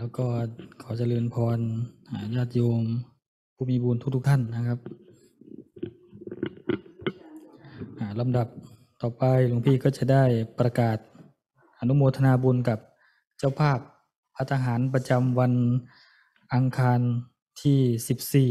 แล้วก็ขอเจริญพรญาติโยมผู้มีบุญทุกท่านนะครับลำดับต่อไปหลวงพี่ก็จะได้ประกาศอนุโมทนาบุญกับเจ้าภาพภัตตาหารประจำวันอังคารที่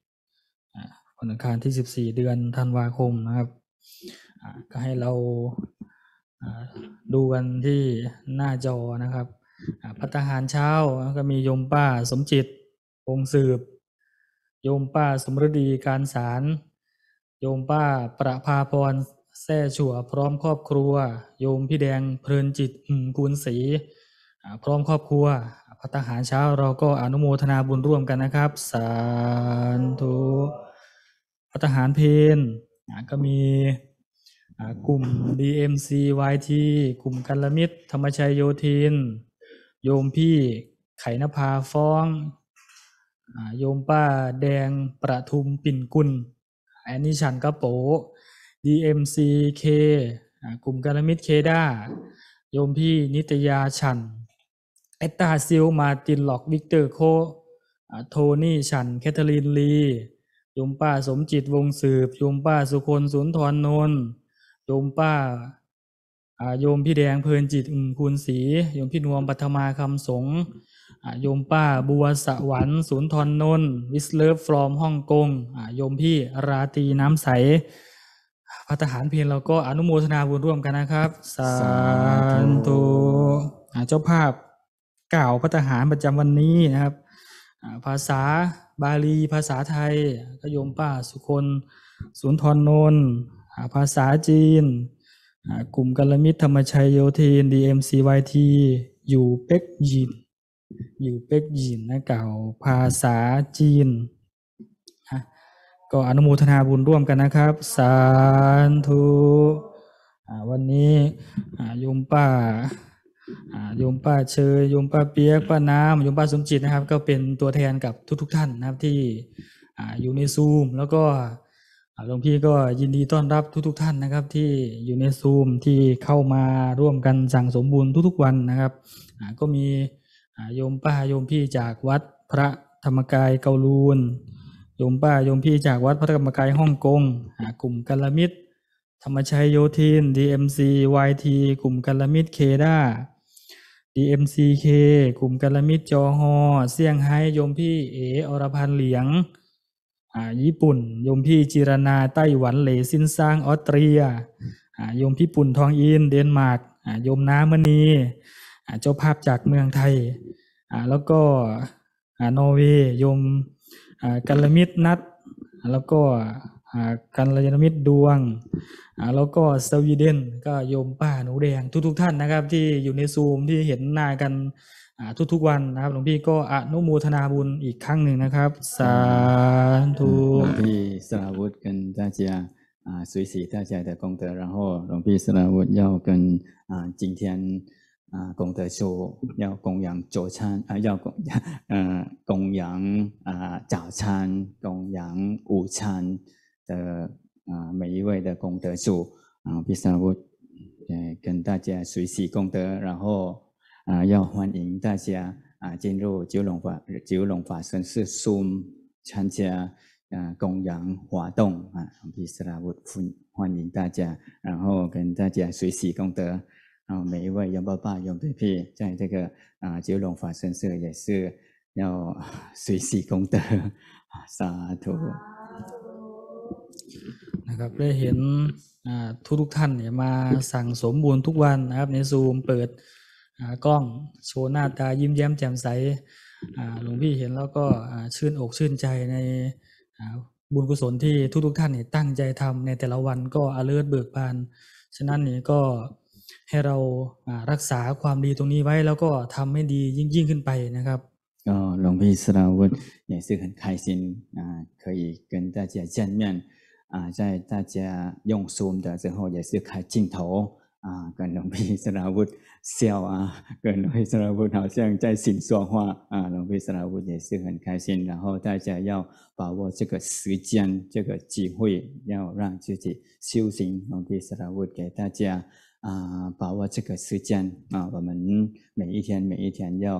14วันอังคารที่14เดือนธันวาคมนะครับก็ให้เราดูกันที่หน้าจอนะครับภัตตาหารเช้าก็มีโยมป้าสมจิตวงสืบโยมป้าสมฤดีการสารโยมป้าประภาพรแซ่ชั่วพร้อมครอบครัวโยมพี่แดงเพลินจิตกูลศรีพร้อมครอบครัวภัตตาหารเช้าเราก็อนุโมทนาบุญร่วมกันนะครับสาธุภัตตาหารเพลก็มีกลุ่ม DMCYT กลุ่มกัลมิตรธรรมชัยโยธินโยมพี่ไขนภาฟ้องโยมป้าแดงประทุมปิ่นกุลอันนี้ฉันกระโป DMCK กลุ่มกัลมิตรเคด้าโยมพี่นิตยาฉันเอตตาซิลมาตินล็อกวิกเตอร์โคโทนี่ฉันแคทเธอรีนลีโยมป้าสมจิตวงสืบโยมป้าสุคนสุนทรนนท์โยมป้าโยมพี่แดงเพลินจิตคูณศรีโยมพี่นวมปัทมาคำสงโยมป้าบัวสวรรค์สุนทรนนท์วิสเลิฟฟรอมฮ่องกงโยมพี่ราตรีน้ำใสภัตตาหารเพลเราก็อนุโมทนาบุญร่วมกันนะครับสาธุเจ้าภาพกล่าวภัตตาหารประจำวันนี้นะครับภาษาบาลีภาษาไทยก็โยมป้าสุคนสุนทรนนท์ภาษาจีนกลุ่มกัลมิตรธรรมชัยโยธิน DMCYT อยู่เป็กยินนะกล่าวภาษาจีนก็อนุโมทนาบุญร่วมกันนะครับสาธุวันนี้โยมป้าเชยโยมป้าเปียกป้าน้ำโยมป้าสมจิตนะครับก็เป็นตัวแทนกับทุกท่านนะครับที่อยู่ในซูมแล้วก็หลวงพี่ก็ยินดีต้อนรับทุกท่านนะครับที่อยู่ในซูมที่เข้ามาร่วมกันสั่งสมบุญทุกวันนะครับก็มีโยมป้าโยมพี่จากวัดพระธรรมกายเกาลูนโยมป้าโยมพี่จากวัดพระธรรมกายฮ่องกงกลุ่มกัลมิตรธรรมชัยโยธิน DMCYT กลุ่มกัลมิตรเคด้า DMCK กลุ่มกัลมิตรจอฮอเซี่ยงไฮ้โยมพี่อรพันธ์เหลียงญี่ปุ่นโยมพี่จิรนาไต้หวันเหลซินซางออสเตรียโยมพี่ปุ่นทองอินเดนมาร์กโยมน้ำมณีเจ้าภาพจากเมืองไทยแล้วก็นอร์เวย์โยมกัลมิตรนัดแล้วก็กัลยาณมิตรดวงแล้วก็สวีเดนก็โยมป้าหนูแดงทุกท่านนะครับที่อยู่ในซูมที่เห็นหน้ากันทุกวันนะครับหลวงพี่ก็อนุโมทนาบุญอีกครั้งหนึ่งนะครับสาธุหลวงพี่สราวุฒิ跟大家随喜大家的功德，然后หลวงพี่สราวุฒิ要跟今天功德树要供养早餐要供养早餐供养午餐的每一位的功德树พี่สราวุฒิ跟大家随喜功德，然后要欢迎大家进入九龙法身寺 Zoom 参加供养活动พี่สราวุฒิ欢迎大家，然后跟大家随喜功德。每一位杨爸爸、杨对พี่在这个九龙法身寺也是要随喜功德สาธุนะครับได้เห็นทุกท่านเนี่ยมาสั่งสมบุญทุกวันนะครับในซูมเปิดกล้องโชว์หน้าตายิ้มแย้มแจ่มใสหลวงพี่เห็นแล้วก็ชื่นอกชื่นใจในบุญกุศลที่ทุกท่านเนี่ยตั้งใจทำในแต่ละวันก็อเลิศเบิกบานฉะนั้นเนี่ยก็ให้เรารักษาความดีตรงนี้ไว้แล้วก็ทำให้ดียิ่งขึ้นไปนะครับก็หลวงพี่สราวุฒิ也是很开心可以跟大家见面在大家用 Zoom 的时候也是开镜头跟หลวงพี่สราวุฒิ笑跟หลวงพี่สราวุฒิ好像在行说话หลวงพี่สราวุฒิ也是很开心然后大家要把握这个时间这个机会要让自己修行หลวงพี่สราวุฒิ给大家把握这个时间我们每一天要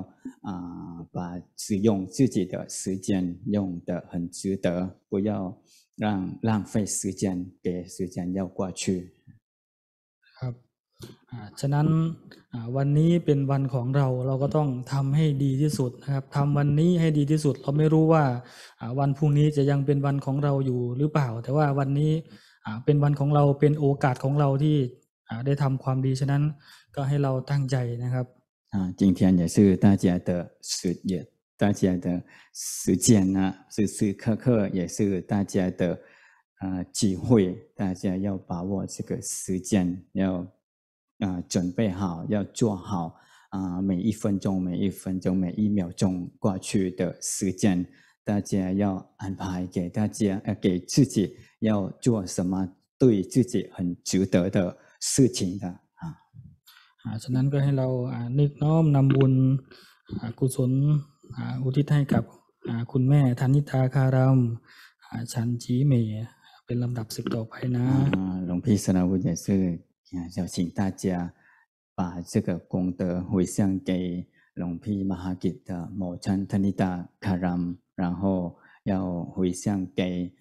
把使用自己的时间用得很值得，不要浪费时间，给时间要过去。 ครับฉะนั้นวันนี้เป็นวันของเราก็ต้องทำให้ดีที่สุดนะครับทำวันนี้ให้ดีที่สุดเราไม่รู้ว่าวันพรุ่งนี้จะยังเป็นวันของเราอยู่หรือเปล่าแต่ว่าวันนี้เป็นวันของเราเป็นโอกาสของเราที่ได้ทำความดีฉะนั้นก็ให้เราตั้งใจนะครับ今天也是大家的大家的时间呢，时时刻刻也是大家的机会，大家要把握这个时间，要准备好，要做好每一分钟、每一秒钟过去的时间，大家要安排给大家给自己要做什么对自己很值得的事情的ฉะนั้นก็ให้เรานึกน้อมนำบุญกุศลอุทิศให้กับคุณแม่ธนิตาคารามชันจีเมเป็นลำดับ10ต่อไปนะหลวงพี่สราวุฒิ也是要请大家把这个功德回向给龙皮马哈吉的母亲ธนิตาคาราม然后要回向给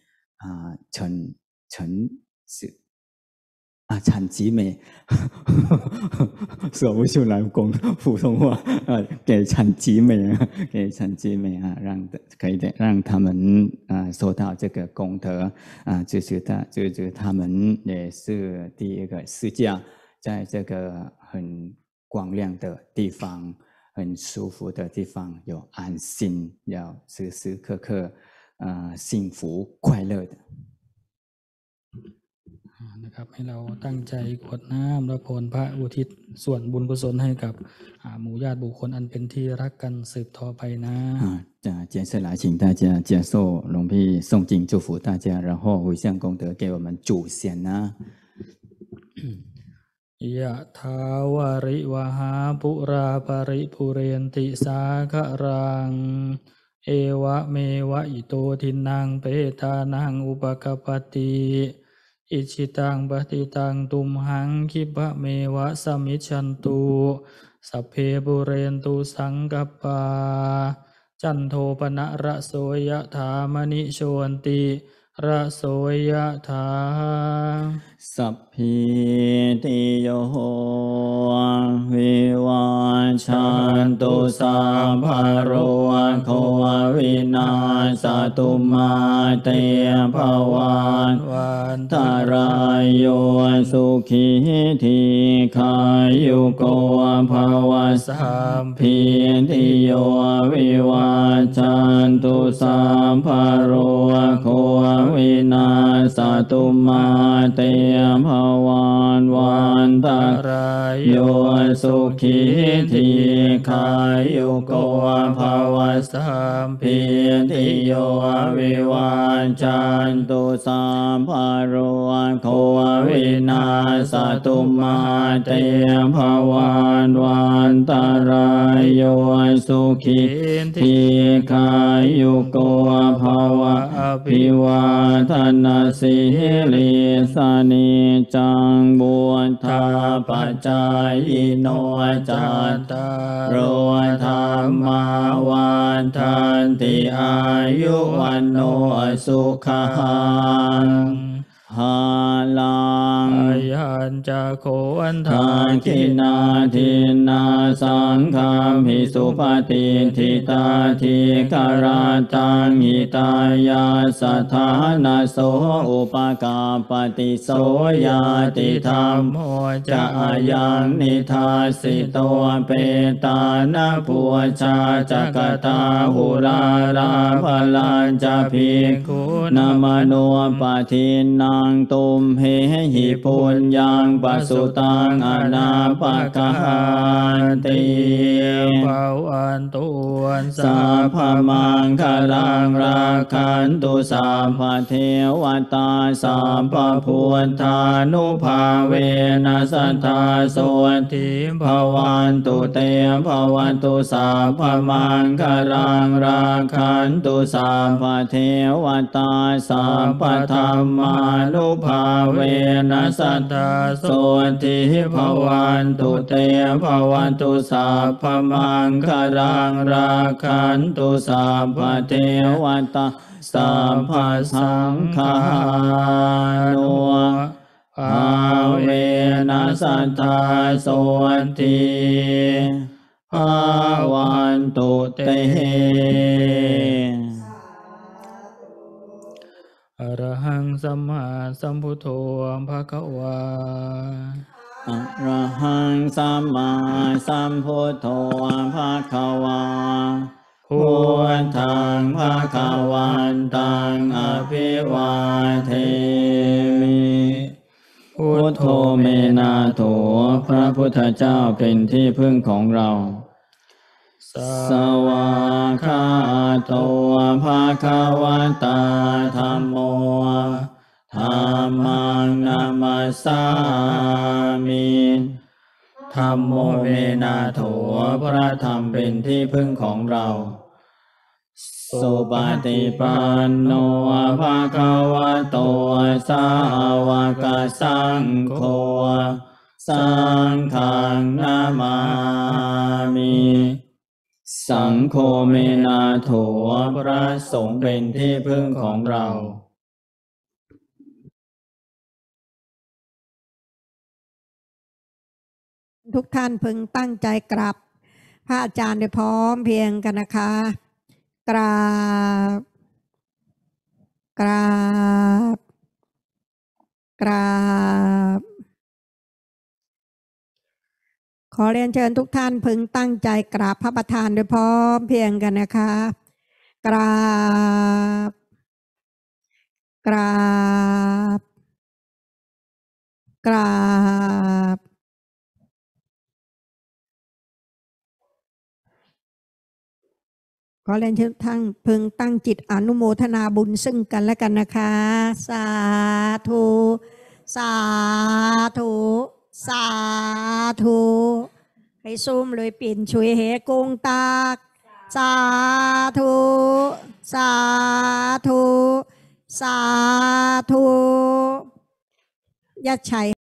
产集美说不出来普通话给产集美可以的让他们收到这个功德就是他们也是第一个试驾在这个很光亮的地方很舒服的地方有安心要时时刻刻幸福快乐的นะครับให้เราตั้งใจกรวดน้ำและพรพระอุทิศส่วนบุญกุศลให้กับหมู่ญาติบุคคลอันเป็นที่รักกันสืบต่อไปนะ接下来请大家接受龙皮诵经祝福大家然后回向功德给我们祖先นะยะถาวาริวหาปุราปริปุเรนติสาครังเอวะเมวะอิโตทินังเปตานังอุปกปติอิชิตังปฏิตังตุมหังคิปะเมวะสมิจฉันตุสัพเพปุเรนตุสังกัปปาจันโทปนะระโสยถามณิโชติระโสยถาสัพพิติโยวิวัชชันตุสัพพะโรโควินาศตุมาเตภวันตรายโยสุขิธิขายุโกภวสัพพิติโยวิวัชชันตุสัพพะโรโควินาศตุมาเตภวันตรายโยสุขิธิขายุโกภวสัพพิติโยวิวัชชันตุสัพพะโรโควินาศตุมาเตภวันตรายโยสุขิธิขายุโกภวะอภิวาทนาสิริสานิจังบุญธาปัจจายโนจัตตารโอธรรมาวันทันติอายุวันโนสุขังหาลังยัญจะโคอันทากินาทินาสังฆามิสุปฏิทิตาทิกราตังหิตายาสถานาโสอุปกาปฏิโสยาติธรรมโมจะยังนิทาสิโตเปตานาภูชาจักตาหุราราภลัญจะภิกขุนามโนปะทินังตุมเหหิปุญญังปสุตังอนาปะกานติภาวันตุวันสัพพมังคลังราคันตุสัพพเทวตาสัพพพุทธานุภาเวนัสสทาโสติภวันตุเตภวันตุสัพพมังคลังราคันตุสัพพเทวตาสัพพธรรมานุภาเวนัสสัทธาโสติภวันตุเตภวันตุสัพพมังคารังราคันตุสัพพเทวตาสัพพสังฆานุภาเวนัสสัทธาโสติภวันตุเตอะระหังสัมมาสัมพุทโธภะคะวาอะระหังสัมมาสัมพุทโธภะคะวาพุทธังภะคะวันตังอภิวาเทมิพุทโธเมนาโถพระพุทธเจ้าเป็นที่พึ่งของเราสวากขาโตภะคะวะตาธัมโมธัมมังนามัสสามิธัมโมเมนาโถพระธรรมเป็นที่พึ่งของเราสุปฏิปันโนภะคะวะโตสาวกสังโฆสังฆังนามามิสังโฆเมนาโถพระสงฆ์เป็นที่พึ่งของเราทุกท่านพึงตั้งใจกราบพระอาจารย์โดยพร้อมเพรียงกันนะคะกราบกราบกราบขอเรียนเชิญทุกท่านพึงตั้งใจกราบพระประธานโดยพร้อมเพรียงกันนะคะกราบกราบกราบขอเรียนเชิญท่านพึงตั้งจิตอนุโมทนาบุญซึ่งกันและกันนะคะสาธุสาธุสาธุให้ซุ่มเลยปิ่นช่วยเหกงตากสาธุสาธุสาธุยัดชัย